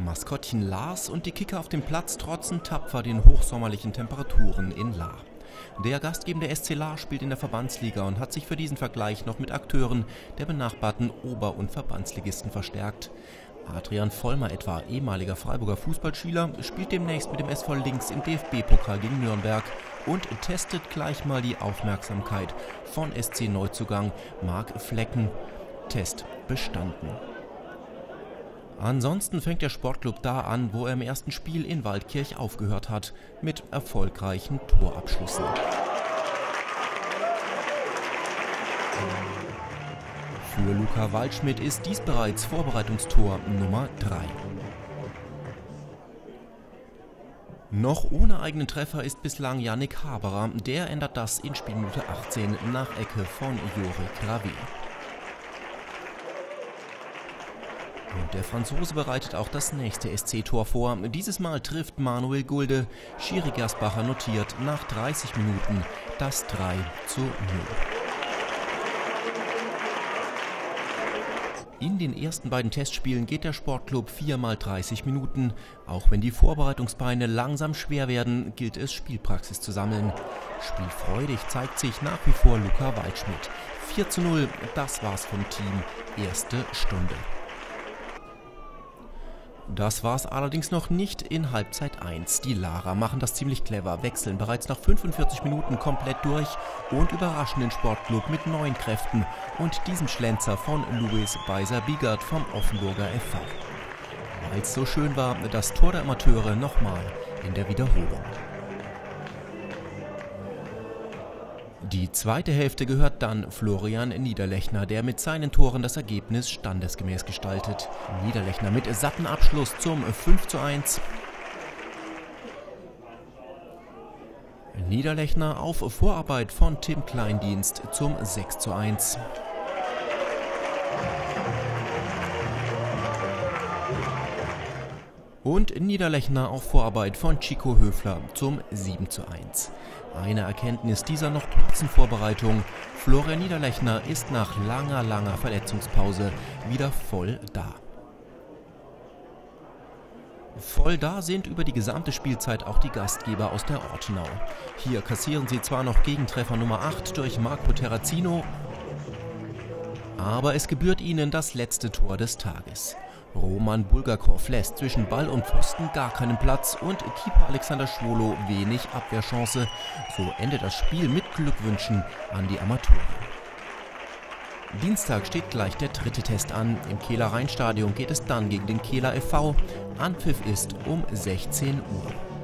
Maskottchen Lars und die Kicker auf dem Platz trotzen tapfer den hochsommerlichen Temperaturen in Lahr. Der gastgebende SC Lahr spielt in der Verbandsliga und hat sich für diesen Vergleich noch mit Akteuren der benachbarten Ober- und Verbandsligisten verstärkt. Adrian Vollmer etwa, ehemaliger Freiburger Fußballspieler, spielt demnächst mit dem SV Links im DFB-Pokal gegen Nürnberg und testet gleich mal die Aufmerksamkeit von SC-Neuzugang Marc Flecken. Test bestanden. Ansonsten fängt der Sportclub da an, wo er im ersten Spiel in Waldkirch aufgehört hat, mit erfolgreichen Torabschlüssen. Für Luca Waldschmidt ist dies bereits Vorbereitungstor Nummer 3. Noch ohne eigenen Treffer ist bislang Yannick Haberer, der ändert das in Spielminute 18 nach Ecke von Jorik Ravé. Und der Franzose bereitet auch das nächste SC-Tor vor. Dieses Mal trifft Manuel Gulde. Schiri Gersbacher notiert nach 30 Minuten das 3:0. In den ersten beiden Testspielen geht der Sportclub 4x 30 Minuten. Auch wenn die Vorbereitungsbeine langsam schwer werden, gilt es, Spielpraxis zu sammeln. Spielfreudig zeigt sich nach wie vor Luca Waldschmidt. 4:0, das war's vom Team. Erste Stunde. Das war's allerdings noch nicht in Halbzeit 1. Die Lahrer machen das ziemlich clever, wechseln bereits nach 45 Minuten komplett durch und überraschen den Sportclub mit neuen Kräften und diesem Schlenzer von Louis Beiser-Biegert vom Offenburger FV. Weil es so schön war, das Tor der Amateure nochmal in der Wiederholung. Die zweite Hälfte gehört dann Florian Niederlechner, der mit seinen Toren das Ergebnis standesgemäß gestaltet. Niederlechner mit satten Abschluss zum 5:1. Niederlechner auf Vorarbeit von Tim Kleindienst zum 6:1. Und Niederlechner auf Vorarbeit von Chico Höfler zum 7:1. Eine Erkenntnis dieser noch kurzen Vorbereitung: Florian Niederlechner ist nach langer Verletzungspause wieder voll da. Voll da sind über die gesamte Spielzeit auch die Gastgeber aus der Ortenau. Hier kassieren sie zwar noch Gegentreffer Nummer 8 durch Marco Terrazino, aber es gebührt ihnen das letzte Tor des Tages. Roman Bulgakov lässt zwischen Ball und Pfosten gar keinen Platz und Keeper Alexander Schwolo wenig Abwehrchance. So endet das Spiel mit Glückwünschen an die Amateure. Dienstag steht gleich der dritte Test an. Im Kehler Rheinstadion geht es dann gegen den Kehler FV. Anpfiff ist um 16 Uhr.